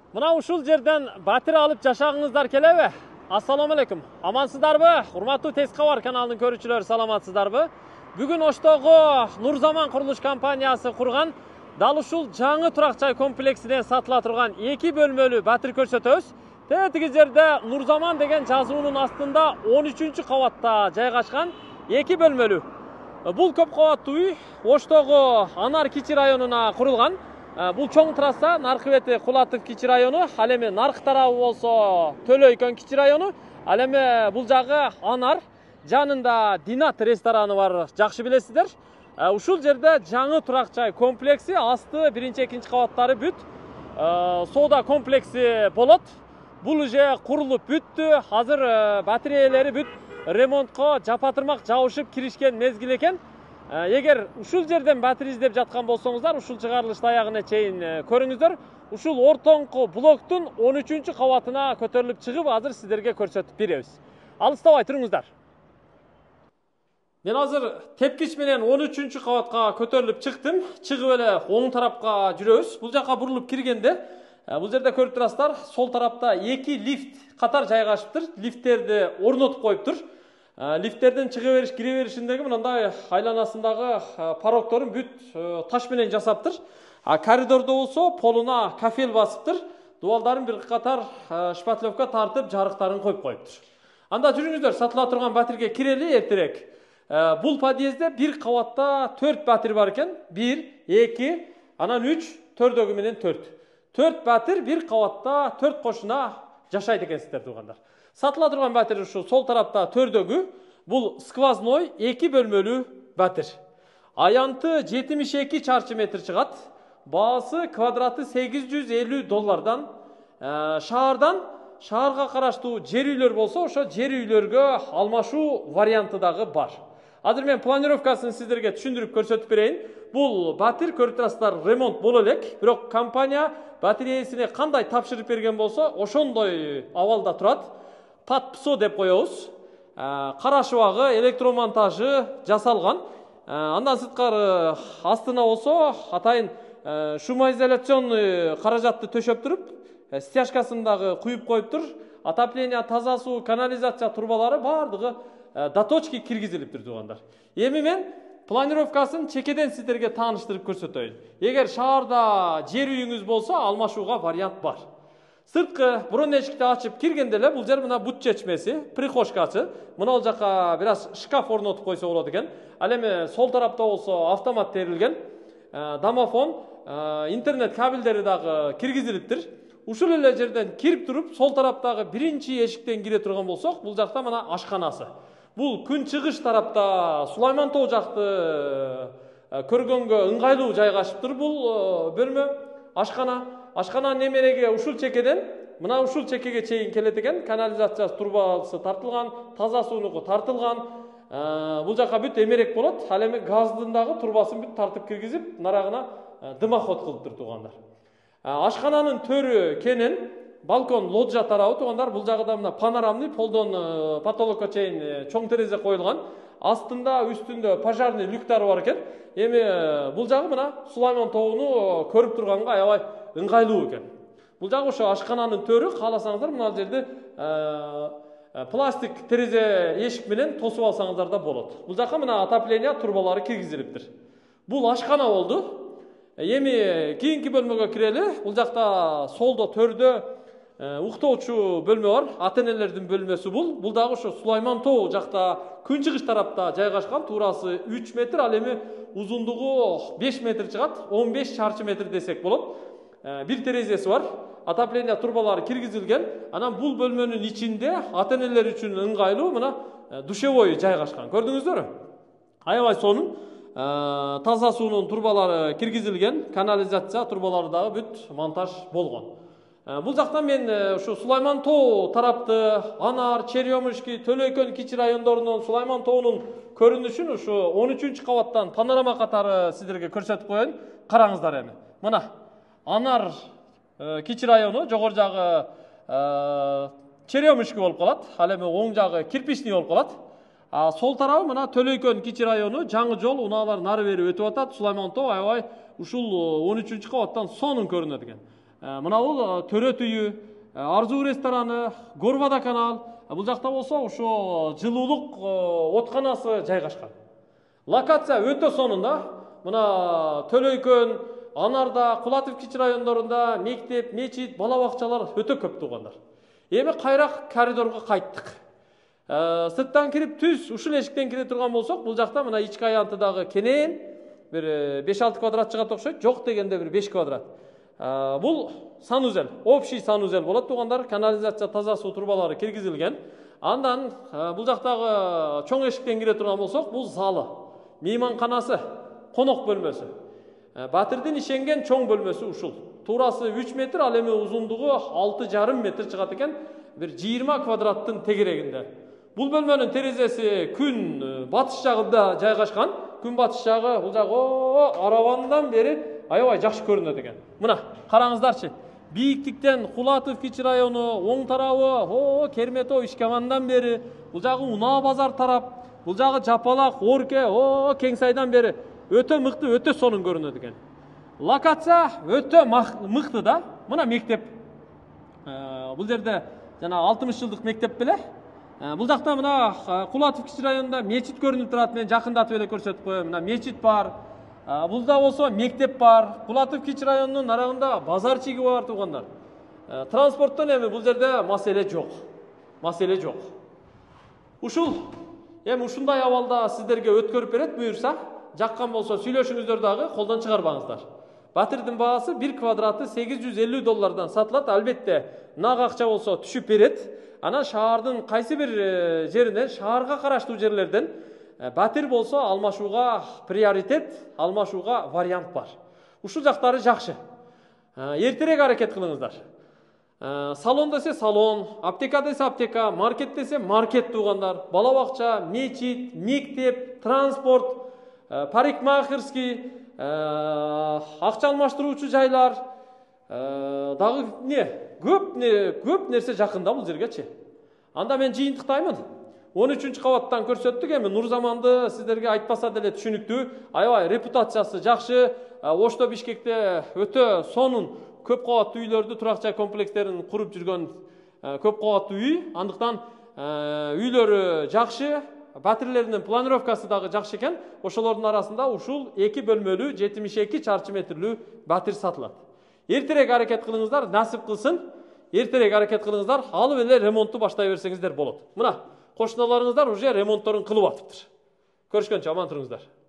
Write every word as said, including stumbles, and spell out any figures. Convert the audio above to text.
Мына ушул жерден батир алып жашагыңыздар келеби? Ассаламу алейкум. Амансыздарбы? Урматтуу Тез Кабар каналынын көрүүчүлөрү, саламатсыздарбы? Бүгүн Оштогу Нурзаман курулуш компаниясы курган дал ушул жаңы турак жай комплексинен сатыла турган эки бөлмөлүү батир көрсөтөбүз. Тетиги жерде Нурзаман деген жазуунун астында он үчүнчү кабатта жайгашкан эки бөлмөлүү. Бул көп кабаттуу үй Оштогу Анар Кичи районуна курулган. Бул чоң трасса наркы бети Кулатов Кичи району, ал эми наркы тарабы болсо Төлөйкөн Кичи району, ал эми бул жагы Анар, жанында Динат рестораны бар, жакшы билесиздер. Ушул жерде жаңы турак жай комплекси, асты биринчи, экинчи кабаттары бүт, соода комплекси болот. Бул уже курулуп бүттү, азыр батиреялери бүт ремонтко жапатырмак жабышып киришкен мезгил экен. Эгер ушул жерден батир издеп жаткан болсоңуздар, ушул чыгарылышты аягына чейин көрүңүздөр. Ушул ортоңку блоктун он үчүнчү кабатына көтөрүлүп чыгып, азыр сиздерге көрсөтүп беребиз. Алыстабай туруңуздар. Мен азыр тепкич менен он үчүнчү кабатка көтөрүлүп чыктым. Чыгып эле оң тарапка жүрөбүз. Бул жака бурулуп киргенде, бул жерде көрүп турасыздар, сол тарапта эки лифт катар жайгашыптыр. Лифттерди орнотуп коюптур. Лифттерден чыга бериш, кире беришиндеги мындай айланасындагы порогторун бүт таш менен жасаптыр. Коридордо болсо полуна кафел басыптыр. Дубалдарын бир катар шпатлевка тартып, жарыктарын коюп коюптур. Анда жүрүңүздөр, сатыла турган батирге кирели эртерээк. Бул подъездде бир кабатта төрт батир бар экен. бир, эки, анан үч, төрдөгү менен төрт. төрт батир бир кабатта төрт кошуна жашайт экенсиздер туугандар. Сатыла турган батир ушу сол тарапта төрдөгү. Бул сквозной эки бөлмөлүү батир. Аянты жетимиш эки чарчы метр чыгат. Баасы квадраты сегиз жүз элүү доллардан. Шаардан шаарга караштуу жер үйлөр болсо, ошо жер үйлөргө алмашуу варианты дагы бар. Азыр мен планировкасын сиздерге түшүндүрүп көрсөтүп берейин. Бул батир көрүп турасыздар, ремонт боло элек, бирок компания батир ээсине кандай тапшырып берген болсо, ошондой абалда турат. Пат-псо деп коебуз. Карашыбагы, электромонтажы жасалган. Андан сырткары астына болсо атайын шумоизоляционный каражатты төшөп туруп, стяжкасын дагы куюп коюптур. Отопление, таза суу, канализация турбалары бардыгы доточки киргизилиптир туугандар. Эми мен планировкасын чекеден сиздерге тааныштырып көрсөтөйүн. Эгер шаарда жер үйүңүз болсо, алмашууга вариант бар. Сырткы бурун эшикти ачып киргенде эле бул жер мына бут чечмеси, прихожкасы. Мына ал жака бир аз шкаф орнотуп койсо болот экен. Ал эми сол тарапта болсо автомат терилген, домофон, интернет кабелдери дагы киргизилиптир. Ушул эле жерден кирип туруп, сол тараптагы биринчи эшиктен кире турган болсок, бул жакта мына ашканасы. Бул күн чыгыш тарапта Сулайман тоо жакты көргөнгө ыңгайлуу жайгашыптыр бул бөлмө, ашкана. Ашкананын эмереги ушул чекеден, мына ушул чекеге чейин келет экен. Канализация турбасы тартылган, таза суунуку тартылган. Бул жака бүт эмерек болот. Ал эми газдын дагы турбасын бүт тартып киргизип, нарагына дымоход кылыптыр туугандар. Ашкананын төрү кенен, балкон лоджия тарабы туугандар. Бул жагы да мына панорамный, полдон потолокко чейин чоң терезе коюлган. Астында, үстүндө пожарный люктары бар экен. Эми бул жагы мына Сулайман тоону көрүп турганга аябай ыңгайлуу экен. Бул жагы ошо ашкананын төрү, кааласаңыздар мына жерде пластик терезе эшик менен тосуп алсаңыздар да болот. Бул жака мына отопление турбалары киргизилиптир. Бул ашкана болду. Эми кийинки бөлмөгө кирели. Бул жакта солдо төрдө уктоочу бөлмө бар. Ата-энелердин бөлмөсү бул. Бул дагы ошо Сулайман тоо жакта күн чыгыш тарапта жайгашкан. Туурасы үч метр, ал эми узундугу беш метр чыгат. он беш чарчы метр десек болот. Бир терезеси бар. Отопление турбалары киргизилген. Анан бул бөлмөнүн ичинде ата-энелер үчүн ыңгайлуу мына душевой жайгашкан. Көрдүңүздөрбү? Аябай сонун. Таза суунун турбалары киргизилген. Канализация турбалары дагы бүт монтаж болгон. Бул жактан мен ушу Сулайман тоо тарапты, Анар, Черемушки, Төлөйкөн Кичи райондорунун Сулайман тоонун көрүнүшүн ушу он үчүнчү кабаттан панорама катары сиздерге көрсөтүп коеюн. Караңыздар эми. Мына Анар Кичи району, жогору жагы Черемушки болуп калат. Ал эми оң жагы кирпичный болуп калат. Сол тарабы мына Төлөйкөн Кичи району, жаңы жол, унаалар нары бери өтүп атат. Сулайман тоо аябай ушул он үчүнчү кабаттан сонун көрүнөт экен. Мына бул Төрөт үйү, Арзуу рестораны, Горвада канал. Бул жакта болсо ошо жылуулук отканасы жайгашкан. Локация өтө сонунда. Мына Төлөйкөн, Анарда, Кулатов кичи райондорунда мектеп, мечит, бала бакчалар өтө көп туугандар. Эми кайрак коридорго кайттык. Сырттан кирип түз ушул эшиктен кире турган болсок, бул жакта мына ички аянтыдагы кенен бир беш алты квадрат чыгат окшойт, жок дегенде бир беш квадрат. Бул санузел, общий санузел болот туугандар, канализация таза суу турбалары киргизилген. Андан бул жактагы чоң эшиктен кире турган болсок, бул залы, мейманканасы, конок бөлмөсү. Батирдин ишенген чоң бөлмөсү ушул. Туурасы үч метр, ал эми узундугу алты жарым метр чыгат экен, бир жыйырма квадраттын тегерегинде. Бул бөлмөнүн терезеси күн батыш жагында жайгашкан. Күн батыш жагы бул жагы арабандан бери аябай жакшы көрүнөт экен. Мына караңыздарчы. Бийиктиктен Кулатов кичи району, оң тарабы, о, Кермето, Ишкамандан бери, бул жагы Унаа базар тарап, бул жагы Жапалак, Орке, о, Кеңсайдан бери өтө мыкты, өтө сонун көрүнөт экен. Локация өтө мыкты да. Мына мектеп. Бул жерде жана алтымыш жылдык мектеп беле. Бул жакта мына Кулатов кичи районунда мечит көрүнүп турат. Мен жакындатып эле көрсөтүп коем. Мына мечит бар. Бузда болсо мектеп бар. Кулатов кичи районунун нарагында базар чиги бар туугандар. Транспорттон эми бул жерде маселе жок. Маселе жок. Ушул эми ушундай абалда сиздерге өткөрүп берет буюрса, жаккан болсо сүйлөшүңүздөр дагы, колдон чыгарбаңыздар. Батирдин баасы бир квадраты сегиз жүз элүү доллардан сатылат. Албетте, нак акча болсо түшүп берет. Анан шаардын кайсы бир жеринен, шаарга караштуу жерлерден батир болсо алмашууга приоритет, алмашууга вариант бар. Ушул жактары жакшы. Эртерээк аракет кылыңыздар. Салон десе салон, аптека десе аптека, маркет десе маркет туугандар. Бала бакча, мечит, мектеп, транспорт, парикмахерский, акча алмаштыруучу жайлар, дагы не, көп не, көп нерсе жакында бул жергечи. Анда мен жыйынтыктаймын. он үчүнчү кабаттан көрсөттүк, эми Нурзаманды сиздерге айтпаса деле түшүнүктүү, аябай репутациясы жакшы. Ошто Бишкекте өтө сонун көп кабаттуу үйлөрдү, турак жай комплекстерин куруп жүргөн көп кабаттуу үй. Андыктан үйлөрү жакшы, батирлеринин планировкасы дагы жакшы экен. Ошолордун арасында ушул эки бөлмөлүү жетимиш эки чарчы метрлүү батир сатылат. Эртерээк аракет кылыңыздар, насип кылсын. Эртерээк аракет кылыңыздар, алып эле ремонтту баштай берсеңиздер болот. Мына кошуналарыңыздар уже ремонтторун кылып атыптыр. Көрүшкөнчө аман туруңуздар.